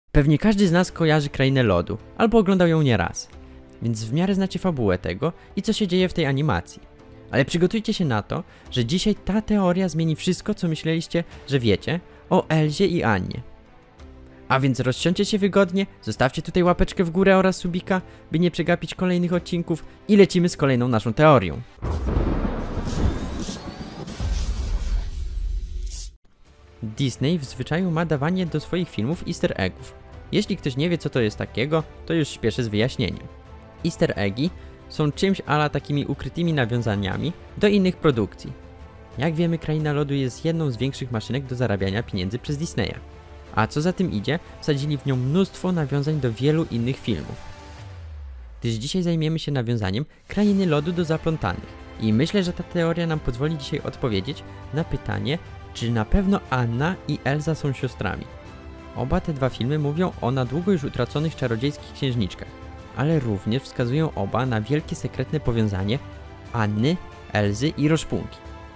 Pewnie każdy z nas kojarzy Krainę Lodu, albo oglądał ją nieraz, więc w miarę znacie fabułę tego i co się dzieje w tej animacji. Ale przygotujcie się na to, że dzisiaj ta teoria zmieni wszystko, co myśleliście, że wiecie o Elzie i Annie. A więc rozsiądźcie się wygodnie, zostawcie tutaj łapeczkę w górę oraz subika, by nie przegapić kolejnych odcinków i lecimy z kolejną naszą teorią. Disney w zwyczaju ma dawanie do swoich filmów easter eggów. Jeśli ktoś nie wie, co to jest takiego, to już śpieszę z wyjaśnieniem. Easter eggi są czymś ala takimi ukrytymi nawiązaniami do innych produkcji. Jak wiemy, Kraina Lodu jest jedną z większych maszynek do zarabiania pieniędzy przez Disneya. A co za tym idzie, wsadzili w nią mnóstwo nawiązań do wielu innych filmów. Gdyż dzisiaj zajmiemy się nawiązaniem Krainy Lodu do Zaplątanych. I myślę, że ta teoria nam pozwoli dzisiaj odpowiedzieć na pytanie, czy na pewno Anna i Elza są siostrami. Oba te dwa filmy mówią o na długo już utraconych czarodziejskich księżniczkach, ale również wskazują oba na wielkie sekretne powiązanie Anny, Elzy i Roszpunki.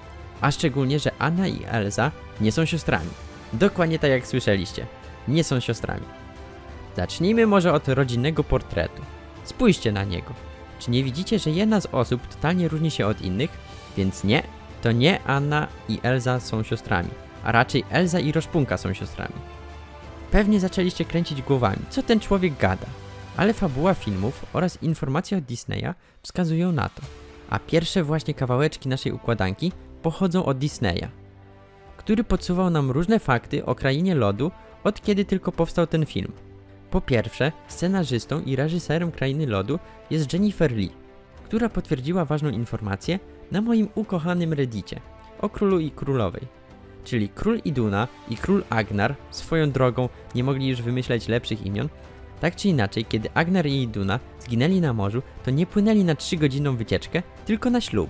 A szczególnie, że Anna i Elza nie są siostrami. Dokładnie tak jak słyszeliście, nie są siostrami. Zacznijmy może od rodzinnego portretu. Spójrzcie na niego. Czy nie widzicie, że jedna z osób totalnie różni się od innych? Więc nie, to nie Anna i Elza są siostrami, a raczej Elza i Roszpunka są siostrami. Pewnie zaczęliście kręcić głowami, co ten człowiek gada, ale fabuła filmów oraz informacje od Disneya wskazują na to, a pierwsze właśnie kawałeczki naszej układanki pochodzą od Disneya, który podsuwał nam różne fakty o Krainie Lodu, od kiedy tylko powstał ten film. Po pierwsze, scenarzystą i reżyserem Krainy Lodu jest Jennifer Lee, która potwierdziła ważną informację na moim ukochanym Reddicie o królu i królowej. Czyli król Iduna i król Agnar, swoją drogą nie mogli już wymyśleć lepszych imion. Tak czy inaczej, kiedy Agnar i Iduna zginęli na morzu, to nie płynęli na 3-godzinną wycieczkę, tylko na ślub.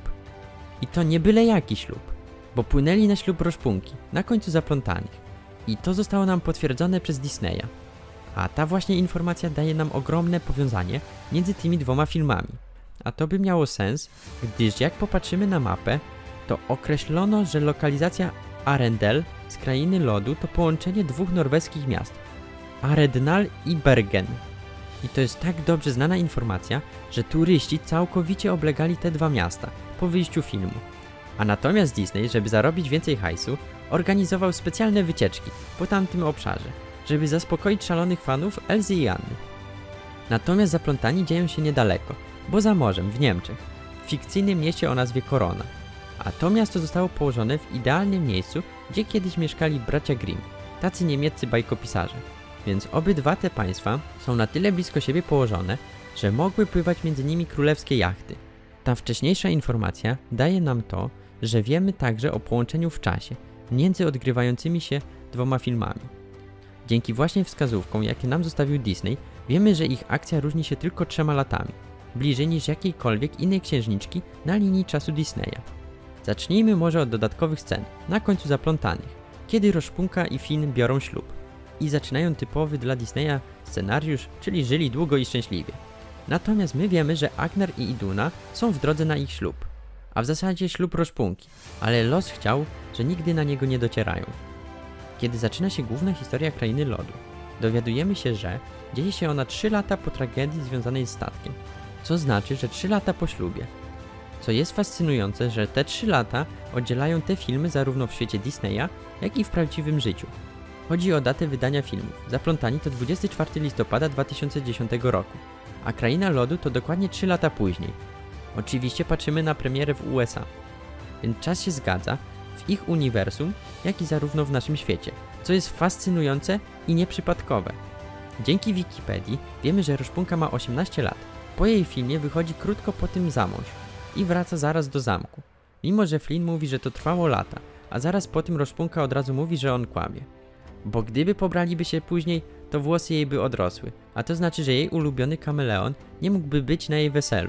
I to nie byle jaki ślub, bo płynęli na ślub Roszpunki, na końcu Zaplątanych. I to zostało nam potwierdzone przez Disneya. A ta właśnie informacja daje nam ogromne powiązanie między tymi dwoma filmami. A to by miało sens, gdyż jak popatrzymy na mapę, to określono, że lokalizacja Arendelle z Krainy Lodu to połączenie dwóch norweskich miast, Arednal i Bergen. I to jest tak dobrze znana informacja, że turyści całkowicie oblegali te dwa miasta po wyjściu filmu. A natomiast Disney, żeby zarobić więcej hajsu, organizował specjalne wycieczki po tamtym obszarze, żeby zaspokoić szalonych fanów Elzy i Anny. Natomiast Zaplątani dzieją się niedaleko, bo za morzem, w Niemczech, w fikcyjnym mieście o nazwie Korona. A to miasto zostało położone w idealnym miejscu, gdzie kiedyś mieszkali bracia Grimm, tacy niemieccy bajkopisarze. Więc obydwa te państwa są na tyle blisko siebie położone, że mogły pływać między nimi królewskie jachty. Ta wcześniejsza informacja daje nam to, że wiemy także o połączeniu w czasie między odgrywającymi się dwoma filmami. Dzięki właśnie wskazówkom, jakie nam zostawił Disney, wiemy, że ich akcja różni się tylko 3 latami, bliżej niż jakiejkolwiek innej księżniczki na linii czasu Disneya. Zacznijmy może od dodatkowych scen, na końcu Zaplątanych, kiedy Roszpunka i Finn biorą ślub i zaczynają typowy dla Disneya scenariusz, czyli żyli długo i szczęśliwie. Natomiast my wiemy, że Agnar i Iduna są w drodze na ich ślub, a w zasadzie ślub Roszpunki, ale los chciał, że nigdy na niego nie docierają. Kiedy zaczyna się główna historia Krainy Lodu, dowiadujemy się, że dzieje się ona 3 lata po tragedii związanej z statkiem, co znaczy, że 3 lata po ślubie. Co jest fascynujące, że te 3 lata oddzielają te filmy zarówno w świecie Disneya, jak i w prawdziwym życiu. Chodzi o datę wydania filmów. Zaplątani to 24 listopada 2010 roku, a Kraina Lodu to dokładnie 3 lata później. Oczywiście patrzymy na premierę w USA, więc czas się zgadza w ich uniwersum, jak i zarówno w naszym świecie, co jest fascynujące i nieprzypadkowe. Dzięki Wikipedii wiemy, że Roszpunka ma 18 lat. Po jej filmie wychodzi krótko po tym za mąż i wraca zaraz do zamku, mimo że Flynn mówi, że to trwało lata, a zaraz po tym Roszpunka od razu mówi, że on kłamie. Bo gdyby pobraliby się później, to włosy jej by odrosły, a to znaczy, że jej ulubiony kameleon nie mógłby być na jej weselu,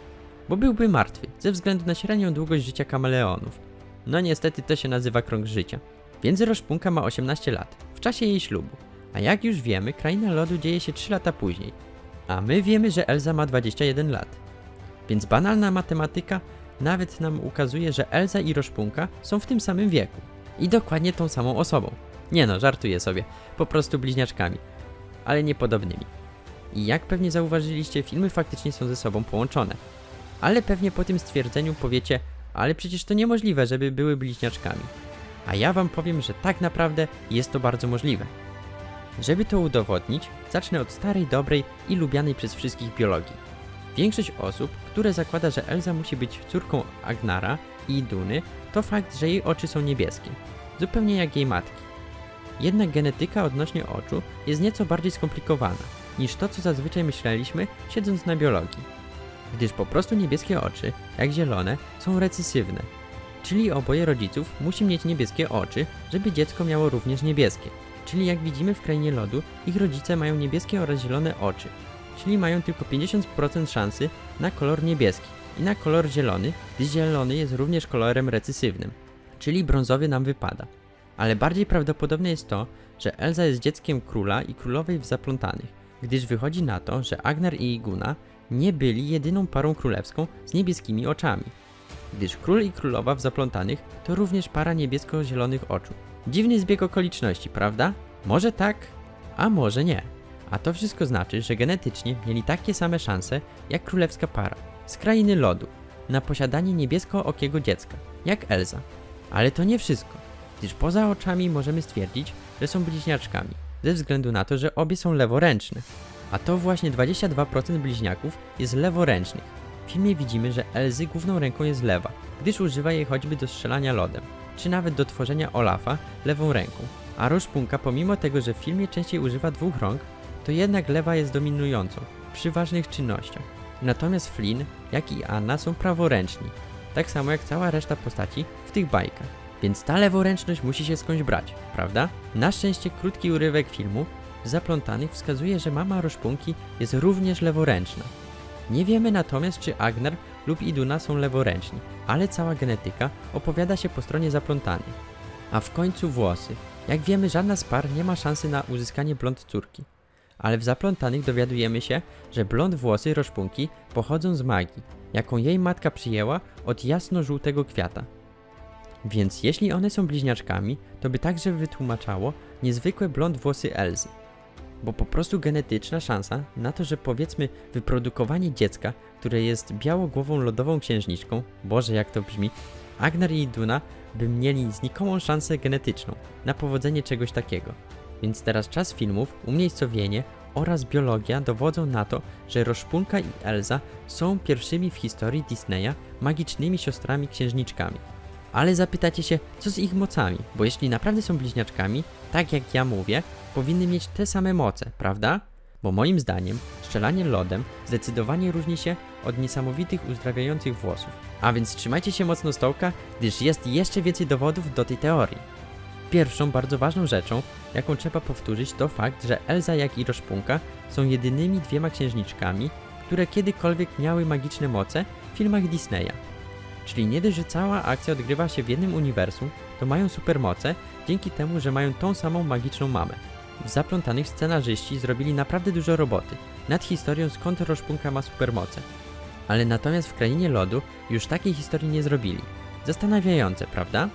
bo byłby martwy ze względu na średnią długość życia kameleonów. No niestety to się nazywa krąg życia. Więc Roszpunka ma 18 lat, w czasie jej ślubu, a jak już wiemy, Kraina Lodu dzieje się 3 lata później, a my wiemy, że Elza ma 21 lat. Więc banalna matematyka nawet nam ukazuje, że Elza i Roszpunka są w tym samym wieku i dokładnie tą samą osobą. Nie no, żartuję sobie, po prostu bliźniaczkami. ale niepodobnymi. I jak pewnie zauważyliście, filmy faktycznie są ze sobą połączone. Ale pewnie po tym stwierdzeniu powiecie, ale przecież to niemożliwe, żeby były bliźniaczkami. A ja wam powiem, że tak naprawdę jest to bardzo możliwe. Żeby to udowodnić, zacznę od starej, dobrej i lubianej przez wszystkich biologii. Większość osób, które zakłada, że Elza musi być córką Agnara i Iduny, to fakt, że jej oczy są niebieskie. Zupełnie jak jej matki. Jednak genetyka odnośnie oczu jest nieco bardziej skomplikowana niż to, co zazwyczaj myśleliśmy, siedząc na biologii. Gdyż po prostu niebieskie oczy, jak zielone, są recesywne. Czyli oboje rodziców musi mieć niebieskie oczy, żeby dziecko miało również niebieskie. Czyli jak widzimy w Krainie Lodu, ich rodzice mają niebieskie oraz zielone oczy. Czyli mają tylko 50% szansy na kolor niebieski i na kolor zielony, gdyż zielony jest również kolorem recesywnym. Czyli brązowy nam wypada. Ale bardziej prawdopodobne jest to, że Elza jest dzieckiem króla i królowej w Zaplątanych, gdyż wychodzi na to, że Agnar i Iguna nie byli jedyną parą królewską z niebieskimi oczami. Gdyż król i królowa w Zaplątanych to również para niebiesko-zielonych oczu. Dziwny zbieg okoliczności, prawda? Może tak, a może nie. A to wszystko znaczy, że genetycznie mieli takie same szanse jak królewska para z Krainy Lodu na posiadanie niebiesko-okiego dziecka, jak Elza. Ale to nie wszystko, gdyż poza oczami możemy stwierdzić, że są bliźniaczkami, ze względu na to, że obie są leworęczne. A to właśnie 22% bliźniaków jest leworęcznych. W filmie widzimy, że Elzy główną ręką jest lewa, gdyż używa jej choćby do strzelania lodem, czy nawet do tworzenia Olafa lewą ręką. A Roszpunka, pomimo tego, że w filmie częściej używa dwóch rąk, to jednak lewa jest dominującą przy ważnych czynnościach. Natomiast Flynn, jak i Anna są praworęczni, tak samo jak cała reszta postaci w tych bajkach. Więc ta leworęczność musi się skądś brać, prawda? Na szczęście krótki urywek filmu Zaplątanych wskazuje, że mama Roszpunki jest również leworęczna. Nie wiemy natomiast, czy Agnar lub Iduna są leworęczni, ale cała genetyka opowiada się po stronie Zaplątanych. A w końcu włosy. Jak wiemy, żadna z par nie ma szansy na uzyskanie blond córki. Ale w Zaplątanych dowiadujemy się, że blond włosy Roszpunki pochodzą z magii, jaką jej matka przyjęła od jasno-żółtego kwiata. Więc jeśli one są bliźniaczkami, to by także wytłumaczało niezwykłe blond włosy Elzy. Bo po prostu genetyczna szansa na to, że powiedzmy wyprodukowanie dziecka, które jest białogłową lodową księżniczką, Boże jak to brzmi, Agnar i Iduna by mieli znikomą szansę genetyczną na powodzenie czegoś takiego. Więc teraz czas filmów, umiejscowienie oraz biologia dowodzą na to, że Roszpunka i Elza są pierwszymi w historii Disneya magicznymi siostrami księżniczkami. Ale zapytacie się, co z ich mocami, bo jeśli naprawdę są bliźniaczkami, tak jak ja mówię, powinny mieć te same moce, prawda? Bo moim zdaniem strzelanie lodem zdecydowanie różni się od niesamowitych uzdrawiających włosów. A więc trzymajcie się mocno stołka, gdyż jest jeszcze więcej dowodów do tej teorii. Pierwszą bardzo ważną rzeczą, jaką trzeba powtórzyć, to fakt, że Elza jak i Roszpunka są jedynymi dwiema księżniczkami, które kiedykolwiek miały magiczne moce w filmach Disneya. Czyli nie dość, że cała akcja odgrywa się w jednym uniwersum, to mają supermoce dzięki temu, że mają tą samą magiczną mamę. W Zaplątanych scenarzyści zrobili naprawdę dużo roboty nad historią, skąd Roszpunka ma supermoce. Ale natomiast w Krainie Lodu już takiej historii nie zrobili. Zastanawiające, prawda?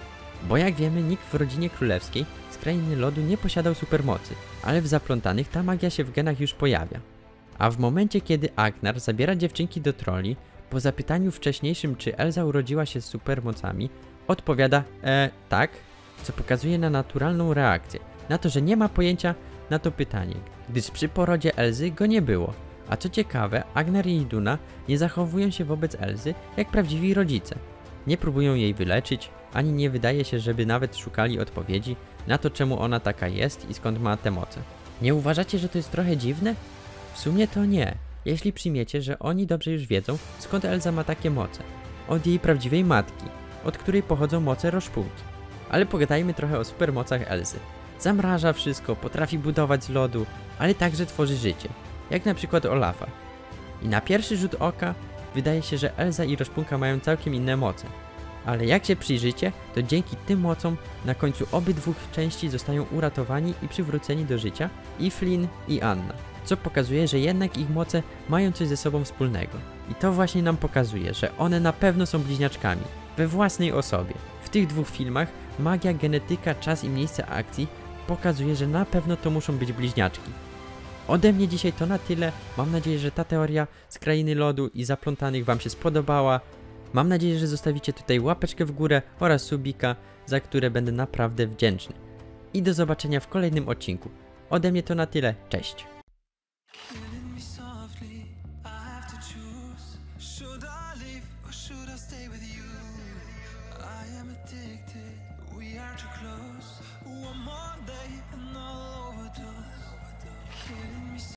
Bo jak wiemy, nikt w rodzinie królewskiej z Krainy Lodu nie posiadał supermocy, ale w Zaplątanych ta magia się w genach już pojawia. A w momencie, kiedy Agnar zabiera dziewczynki do troli, po zapytaniu wcześniejszym, czy Elza urodziła się z supermocami, odpowiada tak, co pokazuje na naturalną reakcję, na to, że nie ma pojęcia na to pytanie, gdyż przy porodzie Elzy go nie było. A co ciekawe, Agnar i Iduna nie zachowują się wobec Elzy jak prawdziwi rodzice. Nie próbują jej wyleczyć, ani nie wydaje się, żeby nawet szukali odpowiedzi na to, czemu ona taka jest i skąd ma te moce. Nie uważacie, że to jest trochę dziwne? W sumie to nie, jeśli przyjmiecie, że oni dobrze już wiedzą, skąd Elza ma takie moce. Od jej prawdziwej matki, od której pochodzą moce Roszpunki. Ale pogadajmy trochę o supermocach Elzy. Zamraża wszystko, potrafi budować z lodu, ale także tworzy życie, jak na przykład Olafa. I na pierwszy rzut oka wydaje się, że Elza i Roszpunka mają całkiem inne moce. Ale jak się przyjrzycie, to dzięki tym mocom na końcu obydwu części zostają uratowani i przywróceni do życia i Flynn i Anna. Co pokazuje, że jednak ich moce mają coś ze sobą wspólnego. I to właśnie nam pokazuje, że one na pewno są bliźniaczkami, we własnej osobie. W tych dwóch filmach magia, genetyka, czas i miejsce akcji pokazuje, że na pewno to muszą być bliźniaczki. Ode mnie dzisiaj to na tyle. Mam nadzieję, że ta teoria z Krainy Lodu i Zaplątanych wam się spodobała. Mam nadzieję, że zostawicie tutaj łapeczkę w górę oraz subika, za które będę naprawdę wdzięczny. I do zobaczenia w kolejnym odcinku. Ode mnie to na tyle. Cześć!